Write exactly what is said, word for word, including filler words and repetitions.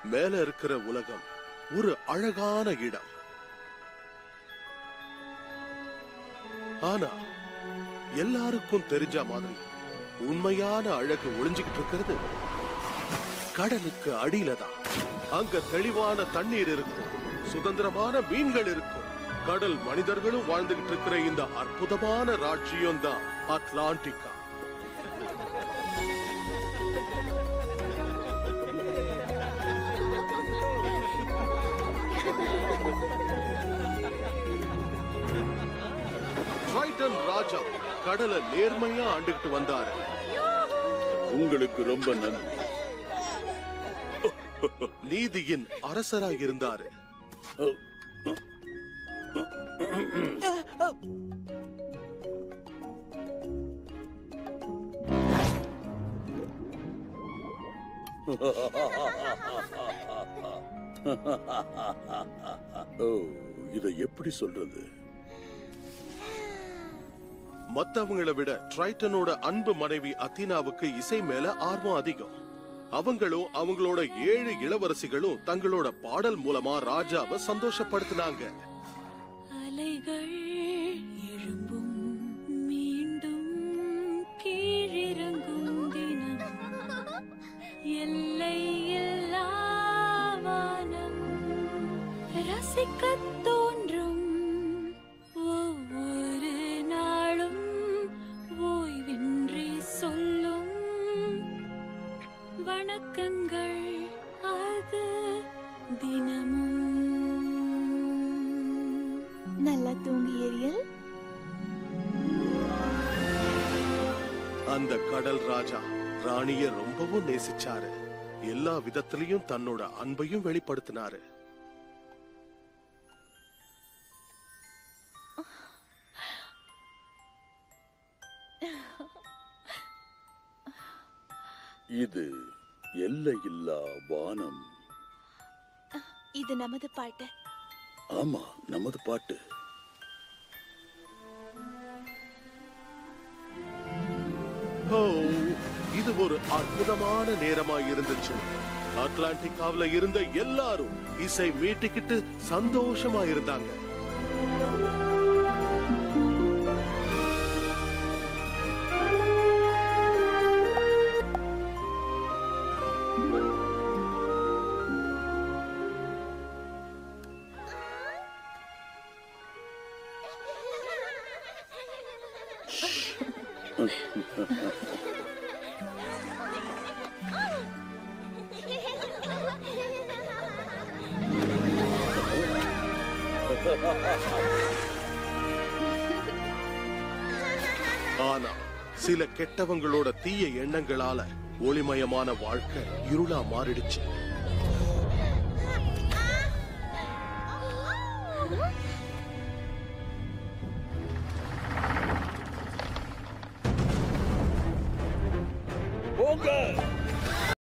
மேல இருக்கிற உலகம் ஒரு அழகான இடம். ஆனா எல்லாருக்கும் தெரிஞ்ச மாதிரி உண்மையான அழகு ஒளிஞ்சுக்கிட்டு இருக்கிறது கடலுக்கு அடியில தான். அங்க தெளிவான தண்ணீர் இருக்கும், சுதந்திரமான மீன்கள் இருக்கும், கடல் மனிதர்களும் வாழ்ந்துகிட்டு இருக்கிற இந்த அற்புதமான ராஜ்யம் தான் அட்லாண்டிகா. ட்ரைட்டன் ராஜா கடலை நேர்மையா ஆண்டுகிட்டு வந்தாரு. உங்களுக்கு ரொம்ப நன்றி. நீதியின் அரசராக இருந்தாரு. இதை எப்படி சொல்றது? மத்தவங்களை விட ட்ரைட்டனோட அன்பு மனைவி அத்தீனாவுக்கு இசை மேல ஆர்வம் அதிகம். அவங்களும் அவங்களோட ஏழு இளவரசிகளும் தங்களோட பாடல் மூலமா ராஜாவை சந்தோஷப்படுத்தினாங்க. அலைகள் எழும்பும் மீண்டும் கீழிறங்கும் தினம், எல்லை இல்லா வானம் ரசிக்கத் தோன்றும் ஒவ்வொரு நாளும் ஓய்வின்றி சொல்லும் வணக்கங்கள் அது தினமும். நல்லா தூங்கி ஏரியல். அந்த கடல் ராஜா ராணிய ரொம்பவும் நேசிச்சாரு. எல்லா விதத்திலையும் தன்னோட அன்பையும் வெளிப்படுத்தினாரு. இது எல்லையில்லா வானம். இது நமது பாட்டு. ஆமா, நமது பாட்டு. ஓ, இது ஒரு அற்புதமான நேரமா இருந்துச்சு. அட்லாண்டிகாவில இருந்த எல்லாரும் இசை மீட்டிக்கிட்டு சந்தோஷமா இருந்தாங்க. ஆனா சில கெட்டவங்களோட தீய எண்ணங்களால ஒளிமயமான வாழ்க்கை இருளா மாறிடுச்சு. போங்க.